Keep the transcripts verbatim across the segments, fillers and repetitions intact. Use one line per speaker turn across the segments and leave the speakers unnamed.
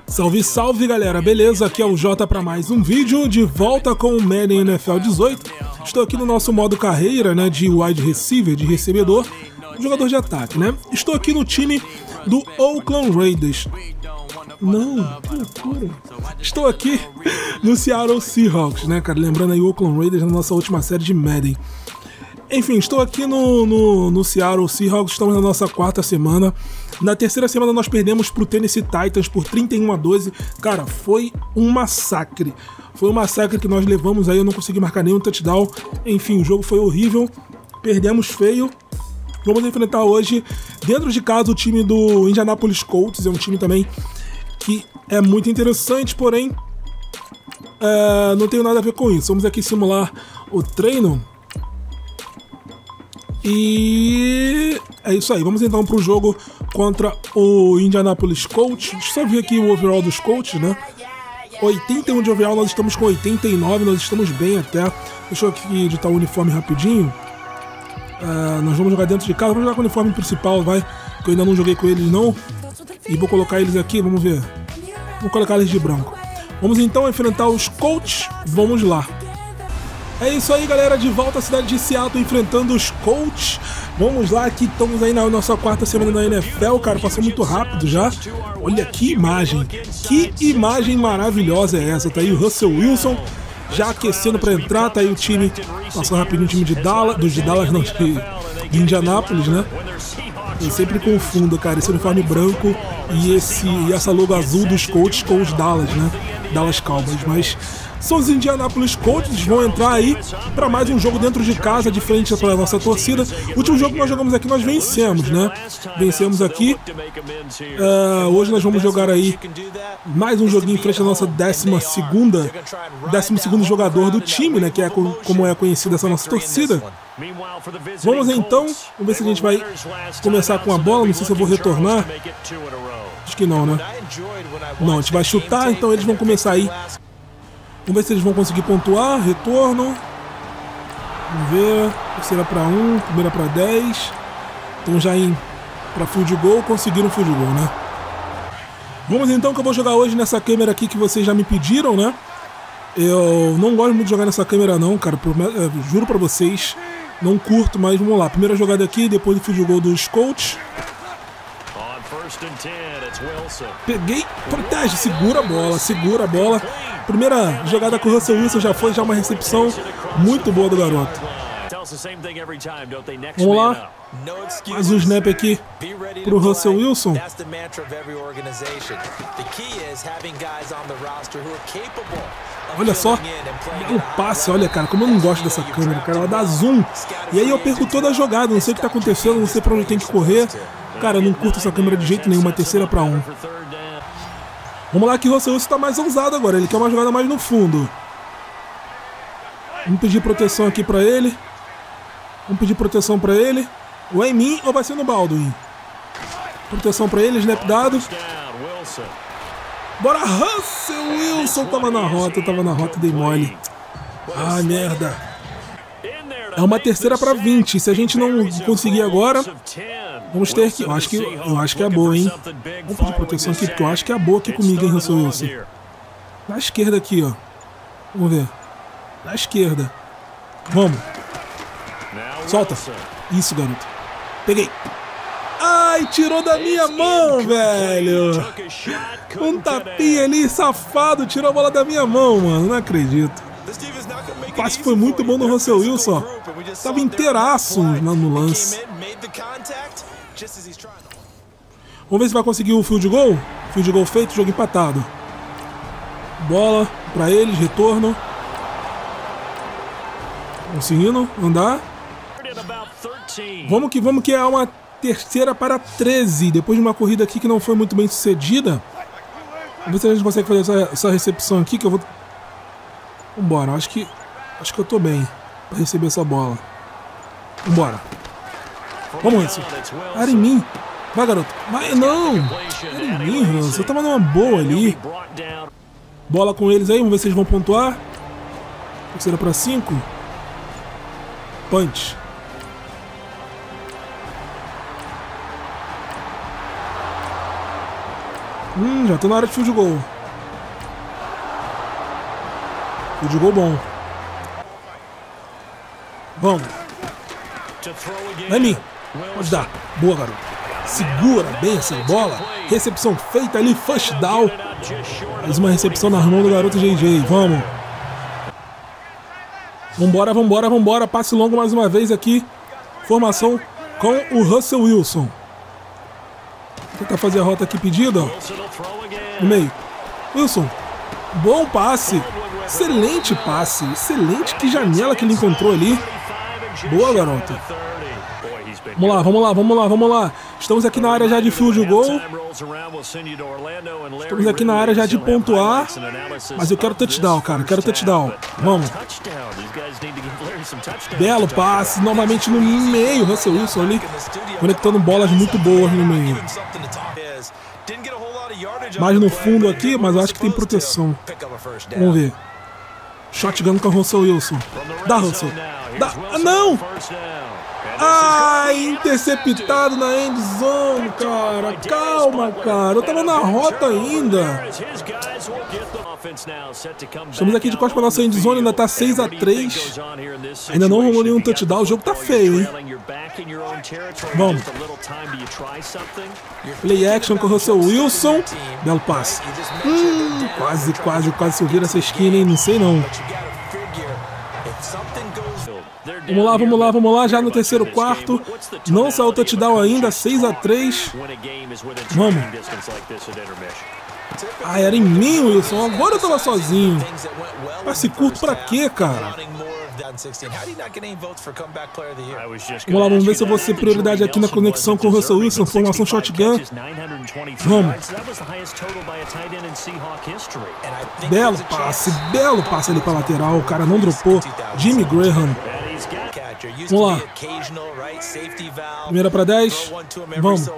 Salve, salve galera, beleza? Aqui é o Jota para mais um vídeo, de volta com o Madden N F L dezoito. Estou aqui no nosso modo carreira, né, de wide receiver, de recebedor, jogador de ataque, né? Estou aqui no time do Oakland Raiders. Não, que loucura. Estou aqui no Seattle Seahawks, né, cara? Lembrando aí o Oakland Raiders na nossa última série de Madden. Enfim, estou aqui no, no, no Seattle Seahawks, estamos na nossa quarta semana. Na terceira semana nós perdemos para o Tennessee Titans por trinta e um a doze. Cara, foi um massacre. Foi um massacre que nós levamos aí, eu não consegui marcar nenhum touchdown. Enfim, o jogo foi horrível, perdemos feio. Vamos enfrentar hoje, dentro de casa, o time do Indianapolis Colts. É um time também que é muito interessante, porém é, não tenho nada a ver com isso. Vamos aqui simular o treino. E é isso aí, vamos então para o jogo contra o Indianapolis Colts. Deixa eu só ver aqui o overall dos Colts, né? oitenta e um de overall, nós estamos com oitenta e nove, nós estamos bem até. Deixa eu aqui editar o uniforme rapidinho. Uh, nós vamos jogar dentro de casa, vamos jogar com o uniforme principal, vai. Que eu ainda não joguei com eles não. E vou colocar eles aqui, vamos ver. Vou colocar eles de branco. Vamos então enfrentar os Colts, vamos lá. É isso aí, galera, de volta à cidade de Seattle, enfrentando os Colts. Vamos lá, aqui estamos aí na nossa quarta semana da N F L, cara, passou muito rápido já. Olha que imagem, que imagem maravilhosa é essa. Tá aí o Russell Wilson já aquecendo para entrar, tá aí o time, passou rapidinho o time de Dallas, dos de Dallas não, de, de Indianápolis, né? Eu sempre confundo, cara, esse uniforme branco e, esse, e essa logo azul dos Colts com os Dallas, né? Dallas Cowboys, mas são os Indianapolis Colts, eles vão entrar aí para mais um jogo dentro de casa, de frente para a nossa torcida. O último jogo que nós jogamos aqui, nós vencemos, né? Vencemos aqui. Uh, hoje nós vamos jogar aí mais um joguinho em frente à nossa décima segunda, décimo segundo jogador do time, né? Que é como é conhecida essa nossa torcida. Vamos então, vamos ver se a gente vai começar com a bola. Não sei se eu vou retornar. Acho que não, né? Não, a gente vai chutar, então eles vão começar aí. Vamos ver se eles vão conseguir pontuar. Retorno. Vamos ver. Terceira para um, primeira para dez. Então já em para field goal, conseguiram field goal, né? Vamos então, que eu vou jogar hoje nessa câmera aqui que vocês já me pediram, né? Eu não gosto muito de jogar nessa câmera não, cara. Juro pra vocês. Não curto, mas vamos lá. Primeira jogada aqui, depois do field goal dos Colts. Peguei, protege, segura a bola, segura a bola. Primeira jogada com o Russell Wilson já foi já uma recepção muito boa do garoto. Vamos lá. Mais um snap aqui pro Russell Wilson. Olha só, o passe, olha, cara, como eu não gosto dessa câmera, cara, ela dá zoom. E aí eu perco toda a jogada, não sei o que tá acontecendo, não sei pra onde tem que correr. Cara, eu não curto essa câmera de jeito nenhum, uma terceira pra um. Vamos lá que o Russell Wilson tá mais ousado agora, ele quer uma jogada mais no fundo. Vamos pedir proteção aqui pra ele. Vamos pedir proteção pra ele. Ou é em mim ou vai ser no Baldwin. Proteção pra ele, snap dado. Bora, Russell Wilson, tava na rota, tava na rota, dei mole. Ah, merda. É uma terceira pra vinte, se a gente não conseguir agora, vamos ter que... Eu acho que, eu acho que é boa, hein? Vamos pedir proteção aqui, porque eu acho que é boa aqui comigo, hein, Russell Wilson. Na esquerda aqui, ó. Vamos ver. Na esquerda. Vamos. Solta. Isso, garoto. Peguei. Ai, tirou da minha mão, velho. Um tapinha ali, safado. Tirou a bola da minha mão, mano. Não acredito. O passe foi muito bom no Russell Wilson. Tava inteiraço no lance. Vamos ver se vai conseguir o field goal. Field goal feito, jogo empatado. Bola pra eles, retorno. Conseguindo andar. Vamos que vamos, que é uma terceira para treze. Depois de uma corrida aqui que não foi muito bem sucedida. Vamos ver se a gente consegue fazer essa, essa recepção aqui que eu vou... Vambora, acho que acho que eu tô bem pra receber essa bola. Vambora. Vamos, Wilson. Era em mim. Vai, garoto. Vai, não. Era em mim, Wilson. Eu tava numa boa ali. Bola com eles aí, vamos ver se eles vão pontuar. Terceira pra cinco. Punch. Hum, já tô na área de field goal. Field goal bom. Vamos. Vai em mim. Pode dar. Boa, garoto. Segura bem essa bola. Recepção feita ali. First down. Mais uma recepção nas mãos do garoto J J. Vamos. Vambora, vambora, vambora. Passe longo mais uma vez aqui. Formação com o Russell Wilson. Vou tentar fazer a rota aqui pedida. Ó. No meio. Wilson. Bom passe. Excelente passe. Excelente. Que janela que ele encontrou ali. Boa, garoto. Vamos lá, vamos lá, vamos lá, vamos lá. Estamos aqui na área já de field goal. Estamos aqui na área já de pontuar. Mas eu quero touchdown, cara. Quero touchdown. Vamos. Belo passe. Novamente no meio. Russell Wilson ali. Conectando bolas muito boas no meio. Mais no fundo aqui, mas eu acho que tem proteção. Vamos ver. Shotgun com o Russell Wilson. Dá, Russell. Dá. Ah, não! Ai, interceptado na end zone, cara. Calma, cara. Eu tava na rota ainda. Estamos aqui de costas para nossa end zone. Ainda tá seis a três. Ainda não rolou nenhum touchdown. O jogo tá feio, hein? Vamos. Play action com o Russell Wilson. Belo passe. Hum, quase, quase, quase se eu vir essa esquina, hein? Não sei não. Vamos lá, vamos lá, vamos lá, já no terceiro quarto. Não saiu o touchdown ainda, seis a três. Vamos. Ah, era em mim, Wilson. Agora eu tava sozinho. Passe curto pra quê, cara? Vamos lá, vamos ver se eu vou ser prioridade aqui na conexão com o Russell Wilson. Formação shotgun. Vamos. Belo passe, belo passe ali pra lateral. O cara não dropou. Jimmy Graham. Vamos lá. Primeira para dez. Vamos.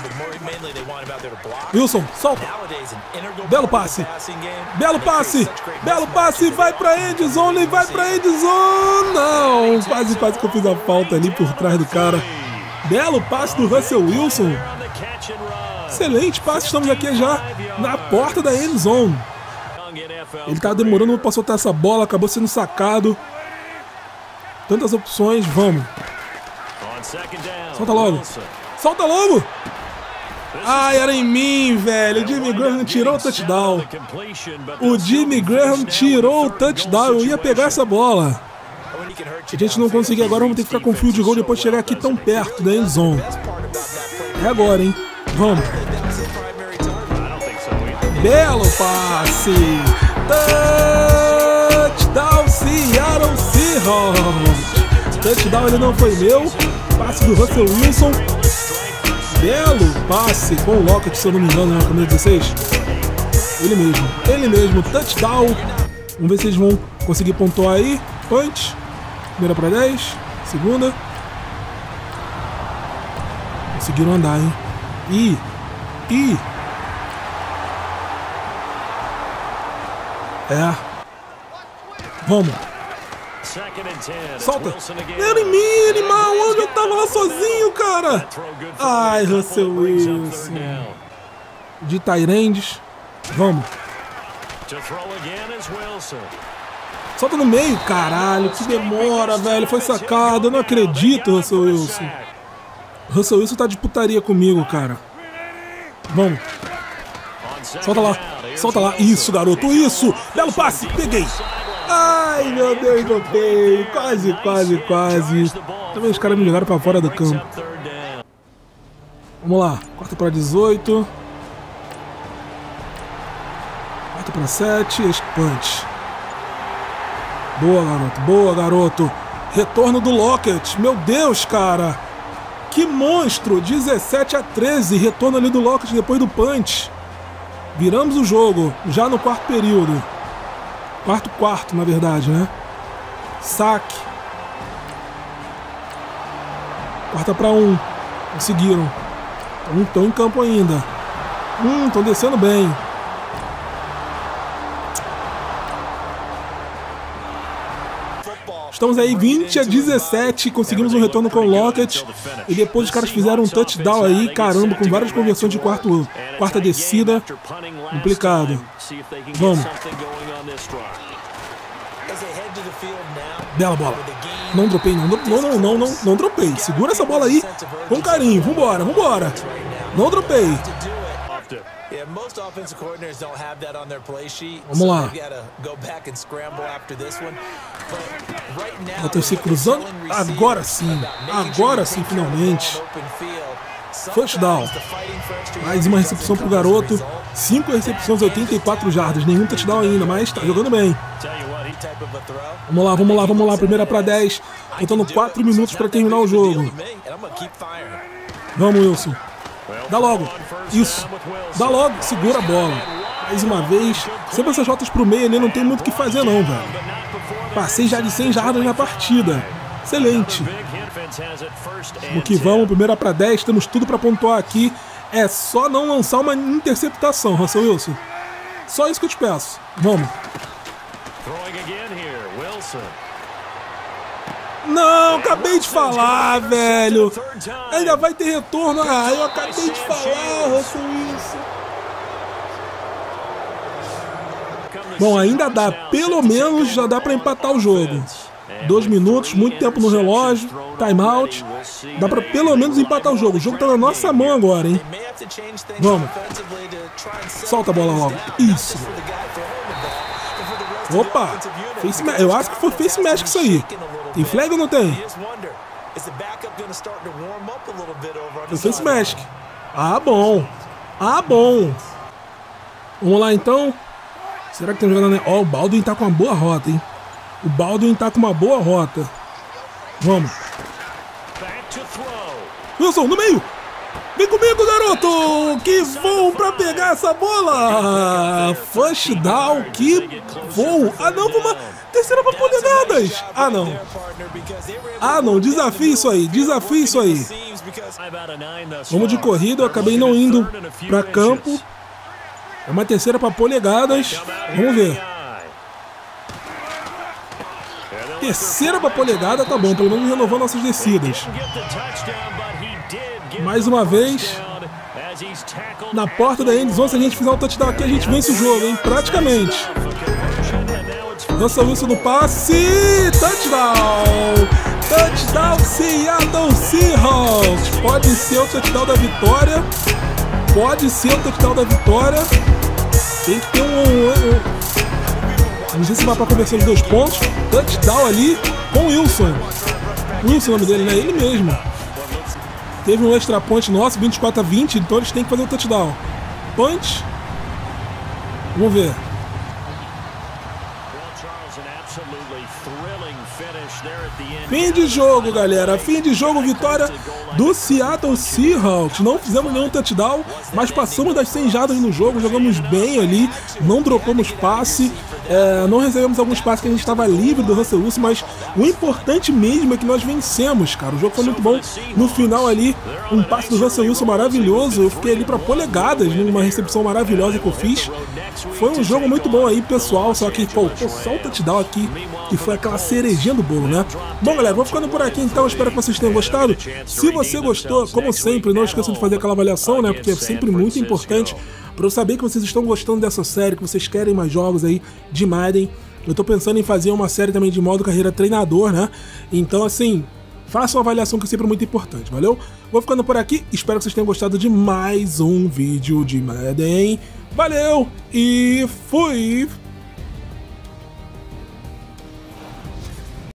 Wilson, solta. Belo passe. Belo passe. Belo passe. Vai pra end zone. Vai pra end zone. Não. Quase, quase que eu fiz a falta ali por trás do cara. Belo passe do Russell Wilson. Excelente passe. Estamos aqui já na porta da end zone. Ele tá demorando para soltar essa bola. Acabou sendo sacado. Tantas opções, vamos. Solta logo. Solta logo. Ai, era em mim, velho. O Jimmy Graham tirou o touchdown. O Jimmy Graham tirou o touchdown. Eu ia pegar essa bola. A gente não conseguiu agora. Vamos ter que ficar com field goal depois de chegar aqui tão perto da end zone. É agora, hein. Vamos. Belo passe. Touchdown Seattle Seahawks. Touchdown ele não foi meu. Passe do Russell Wilson. Belo passe com o Lockett, se eu não me engano, na câmera dezesseis. Ele mesmo, ele mesmo, touchdown. Vamos ver se eles vão conseguir pontuar aí. Punch. Primeira para dez. Segunda. Conseguiram andar, hein? E. E. É. Vamos. Solta. Era em mim, animal. Onde eu tava lá sozinho, cara? Ai, Russell Wilson. De Tyrands. Vamos. Solta no meio, caralho. Que demora, velho. Foi sacado. Eu não acredito, Russell Wilson. Russell Wilson tá de putaria comigo, cara. Vamos. Solta lá. Solta lá. Isso, garoto. Isso. Belo passe. Peguei. Ai, meu Deus, dropei. Quase, quase, quase. Também os caras me jogaram pra fora do campo. Vamos lá. Quarta para dezoito. Quarta para sete. Punch. Boa, garoto. Boa, garoto. Retorno do Lockett. Meu Deus, cara. Que monstro. dezessete a treze. Retorno ali do Lockett depois do punch. Viramos o jogo. Já no quarto período. Quarto quarto, na verdade, né? Saque. Quarta para um. Conseguiram. Estão em campo ainda. Hum, estão descendo bem. Estamos aí vinte a dezessete, conseguimos um retorno com o Lockett. E depois os caras fizeram um touchdown aí, caramba, com várias conversões de quarto, quarta descida. Complicado. Vamos. Bela bola. Não dropei, não, não, não, não, não, não dropei. Segura essa bola aí com carinho. Vambora, vambora. Não dropei. Vamos lá. Eu tô se cruzando. Agora sim. Agora sim, finalmente. First down. Mais uma recepção pro garoto. Cinco recepções, oitenta e quatro jardas. Nenhum touchdown ainda, mas tá jogando bem. Vamos lá, vamos lá, vamos lá. Primeira pra dez. Faltando quatro minutos pra terminar o jogo. Vamos, Wilson. Dá logo. Isso. Dá logo. Segura a bola. Mais uma vez. Sempre essas rotas pro meio ali não tem muito o que fazer não, velho. Passei já de cem jardas na partida. Excelente. Vamos que vamos. Primeira pra dez. Temos tudo pra pontuar aqui. É só não lançar uma interceptação, Russell Wilson. Só isso que eu te peço. Vamos. Não, acabei de falar, velho. Ainda vai ter retorno. Ah, eu acabei de falar, Russell Wilson. Bom, ainda dá. Pelo menos já dá pra empatar o jogo. Dois minutos, muito tempo no relógio. Timeout. Dá pra pelo menos empatar o jogo. O jogo tá na nossa mão agora, hein. Vamos. Solta a bola logo. Isso. Opa. Face ma- eu acho que foi face mask isso aí. Tem flag ou não tem? Foi face mask. Ah, bom. Ah, bom. Vamos lá, então. Será que tem jogando, né? Ó, o Baldwin tá com uma boa rota, hein? O Baldwin tá com uma boa rota. Vamos. Wilson, no meio. Vem comigo, garoto. Que voo pra pegar essa bola. First down. Que voo. Ah, não, uma terceira pra polegadas. Ah, não. Ah, não. Desafio isso aí. Desafio isso aí. Vamos de corrida. Eu acabei não indo pra campo. É uma terceira pra polegadas. Vamos ver. Terceira pra polegada, tá bom. Pelo menos renovando nossas descidas. Mais uma vez. Na porta da endzone, se a gente fizer um touchdown aqui, a gente vence o jogo, hein? Praticamente. Russell Wilson no passe. Touchdown. Touchdown Seattle Seahawks. Pode ser o touchdown da vitória. Pode ser o touchdown da vitória. Tem que ter um... um, um não sei se vai para a conversão de dois pontos. Touchdown ali com o Wilson. Wilson é o nome dele, né? Ele mesmo. Teve um extra point nosso, vinte e quatro a vinte, então eles têm que fazer o touchdown. Punch. Vamos ver. Fim de jogo, galera. Fim de jogo, vitória do Seattle Seahawks. Não fizemos nenhum touchdown, mas passamos das cem jardas no jogo. Jogamos bem ali, não dropamos passe. É, não recebemos alguns passes que a gente estava livre do Russell Wilson, mas o importante mesmo é que nós vencemos, cara. O jogo foi muito bom. No final ali, um passe do Russell Wilson maravilhoso. Eu fiquei ali para polegadas, numa recepção maravilhosa que eu fiz. Foi um jogo muito bom aí, pessoal. Só que faltou só o touchdown aqui, que foi aquela cerejinha do bolo, né? Bom, galera, vou ficando por aqui então. Espero que vocês tenham gostado. Se você gostou, como sempre, não esqueçam de fazer aquela avaliação, né? Porque é sempre muito importante para eu saber que vocês estão gostando dessa série, que vocês querem mais jogos aí de Madden. Eu tô pensando em fazer uma série também de modo carreira treinador, né? Então, assim, faça uma avaliação que é sempre muito importante, valeu? Vou ficando por aqui. Espero que vocês tenham gostado de mais um vídeo de Madden. Valeu e fui!